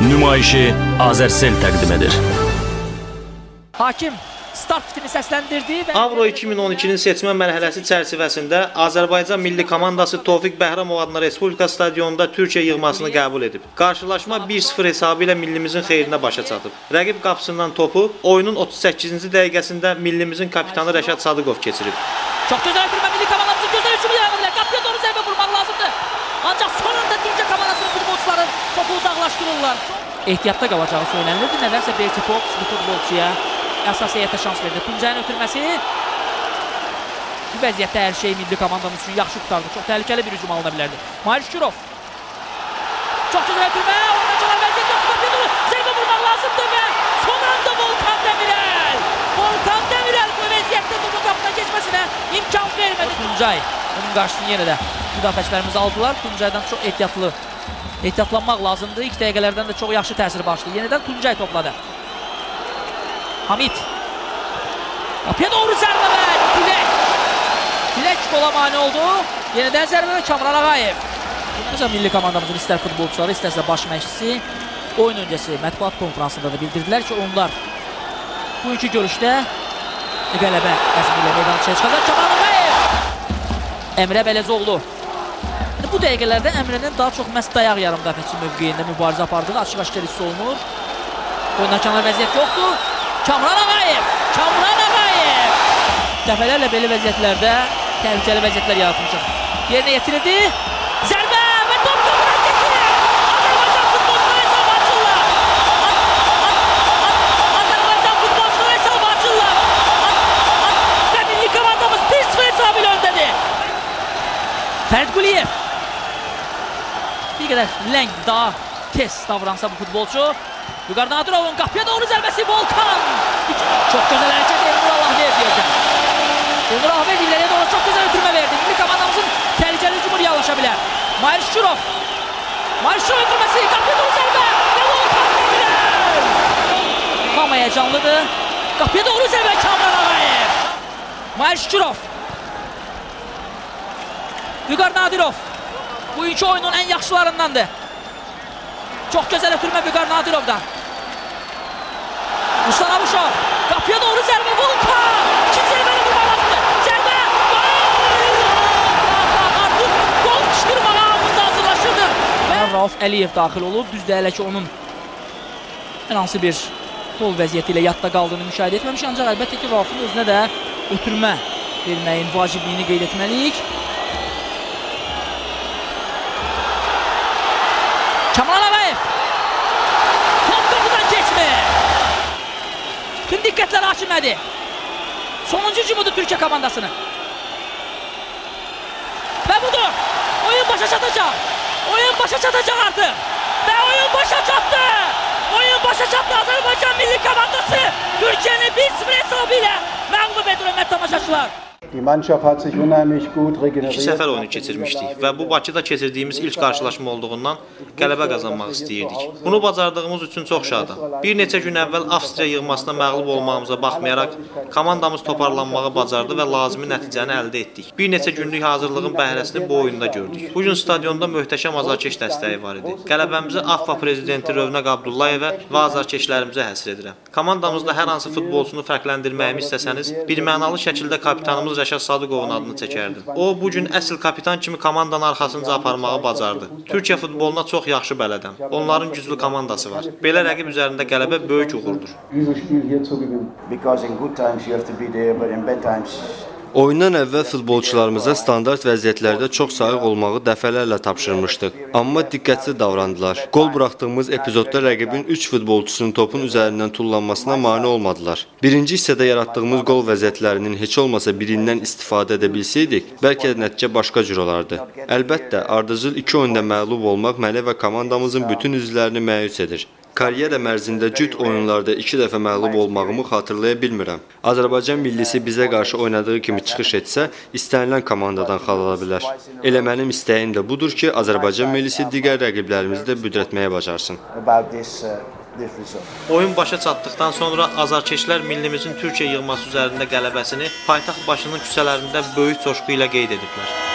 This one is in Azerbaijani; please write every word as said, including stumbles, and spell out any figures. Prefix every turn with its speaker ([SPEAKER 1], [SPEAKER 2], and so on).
[SPEAKER 1] nümayişi Azərsel təqdim edir.
[SPEAKER 2] Hakim start fitini səsləndirdi.
[SPEAKER 3] Avro iki min on ikinin seçmə mərhələsi çərçivəsində Azərbaycan milli komandası Tofiq Bəhramov adına Respublika stadionunda Türkiyə yığmasını qəbul edib. Qarşılaşma bir sıfır hesabı ilə millimizin xeyrinə başa çatıb. Rəqib qapısından topu oyunun otuz səkkizinci dəqiqəsində millimizin kapitanı Rəşad Sadıqov keçirib.
[SPEAKER 2] Çox gözəl ötürmə milli komandamızın gözəl hücumu yaratdılar. Qapıya doğru zərbə vurmaq lazımdır. Ancaq son anda Türkiyə komandasının futbolçuları topu uzaqlaşdırırlar. Ehtiyatda qalacağı söylənilirdi. Nədənsə Berti Fox bu futbolçuya əsas heyətə şans verdi. Tuncayın ötürməsi. Bu vəziyyətdə hər şey milli komandamız üçün yaxşı qutardı. Çox təhlükəli bir hücum alına bilərdi. Mahir Şükürov. Çox gözəl ötürmə. Oyuncular vəziyyət yoxdur. Qapıya doğru zərbə vurmaq lazımdır və son anda Volkan Demirel. Volkan Demirel bu vəziyyətdə topu qapıdan keçməsinə imkan vermədi. Tuncay. Onun qarşısını yenə də müdafiəçilərimiz aldılar. Tuncaydan çox ehtiyatlı. Ehtiyatlanmaq lazımdır. İlk dəqiqələrdən də çox yaxşı təsir başladı. Yenidən Tuncay topladı. Hamid. Qapıya doğru zərbə və Dilək. Dilək qola mane oldu. Yenidən zərbə və Kamran Ağayev. Ancaq milli komandamızın istər futbolçuları, istərsə baş məşqçisi oyun öncəsi mətbuat konferansında da bildirdilər ki, onlar bugünkü görüşdə qələbə əzmi ilə meydançaya çıxacaq. Kamran Ağayev. Əmrə Bələzoğlu. Bu dəqiqələrdə Əmrənin daha çox məhz dayaq yarım müdafiəçi mövqeyində mübarizə apardığı açıq-aşkar hiss olunur. Oyundan kənar vəziyyət yoxdur. Kamran Ağayev. Kamran Ağayev. Dəfələrlə belə vəziyyətlərdə təhlükəli vəziyyətlər yaratmışıq. Yerinə yetirildi. Zərbə və top topu rəqəsi. Azərbaycan futbolçuları hesabı açırlar. Azərbaycan futbolçuları hesabı açırlar. Və milli komandamız bir sıfır hesabı ilə öndədir. Fərid Quliyev. Bir qədər ləng, daha tez davransa bu futbolçu. Vüqar Nadirovun qapıya doğru zərbəsi Volkan. Çox gözəl hərəkət Elnur Allahverdi deyəcəm. Elnur Allahverdi ileriyə doğru çox gözəl ötürmə verdi. Milli komandamızın təhlükəli hücumu reallaşa bilər. Mahir Şükürov. Mahir Şükürov ötürməsi, qapıya doğru zərbə və Volkan Demirel. Hamı həyecanlıdır. Qapıya doğru zərbə Kamran Ağayev. Mahir Şükürov. Vüqar Nadirov. Bugünkü oyunun ən yaxşılarındandır. Çox gözəl ötürmə Vüqar Nadirovdan. Ruslan Abuşov. Qapıya doğru zərbə Volkan. İkinci zərbəni vurmaq lazımdır. Zərbə. Artıq gol qışqırmağa hamımız hazırlaşırdır. Rauf Əliyev daxil olub. Düzdür hələ ki onun hər hansı bir gol vəziyyəti ilə yadda qaldığını müşahidə etməmiş. Ancaq əlbəttə ki Raufun özünə də ötürmə verməyin vacibliyini qeyd etməliyik. Kamran Ağayev. Top topudan keçmir. Tüm diqqətlər hakimlədi. Sonuncu hücumudur Türkiyə komandasının. Və budur. Oyun başa çatacaq. Oyun başa çatacaq artıq. Və oyun başa çatdı. Oyun başa çatdı. Azərbaycan milli komandası Türkiyəni bir sıfır hesabı ilə məğlub edir hörmətli tamaşaçılar.
[SPEAKER 3] İki səfər oyunu keçirmişdik və bu Bakıda keçirdiyimiz ilk qarşılaşma olduğundan qələbə qazanmaq istəyirdik. Bunu bacardığımız üçün çox şadam. Bir neçə gün əvvəl Avstriya yığmasına məğlub olmağımıza baxmayaraq, komandamız toparlanmağı bacardı və lazımi nəticəni əldə etdik. Bir neçə günlük hazırlığın bəhrəsini bu oyunda gördük. Bugün stadionda möhtəşəm azarkeş dəstəyi var idi. Qələbəmizi AFFA prezidenti Rövnəq Abdullayevə və azarkeşlərimizə həsr edirəm. Komandamızda hər hansı futbolçunu fərqləndirməyimi istəsəniz, birmənalı şəkildə kapitanımız Rəşad Sadıqovun adını çəkərdim. O, bugün əsl kapitan kimi komandanın arxasınca aparmağı bacardı. Türkiyə futboluna çox yaxşı bələdəm. Onların güclü komandası var. Belə rəqib üzərində qələbə böyük uğurdur.
[SPEAKER 4] Oyundan əvvəl futbolçularımıza standart vəziyyətlərdə çox sayıq olmağı dəfələrlə tapşırmışdıq. Amma diqqətli davrandılar. Qol buraxdığımız epizodda rəqibin üç futbolçusunun topun üzərindən tullanmasına mane olmadılar. Birinci hissədə yaratdığımız qol vəziyyətlərinin heç olmasa birindən istifadə edə bilsəydik, bəlkə də nəticə başqa cür olardı. Əlbəttə, ardıcıl iki oyunda məğlub olmaq məni və komandamızın bütün üzvlərini məyus edir. Karyera mərzində cüt oyunlarda iki dəfə məğlub olmağımı xatırlaya bilmirəm. Azərbaycan millisi bizə qarşı oynadığı kimi çıxış etsə, istənilən komandadan xal ala bilər. Elə mənim istəyim də budur ki, Azərbaycan millisi digər rəqiblərimizi də büdrətməyə bacarsın.
[SPEAKER 3] Oyun başa çatdıqdan sonra azarkeşlər millimizin Türkiyə yığması üzərində qələbəsini paytaxt başının küçələrində böyük coşqu ilə qeyd ediblər.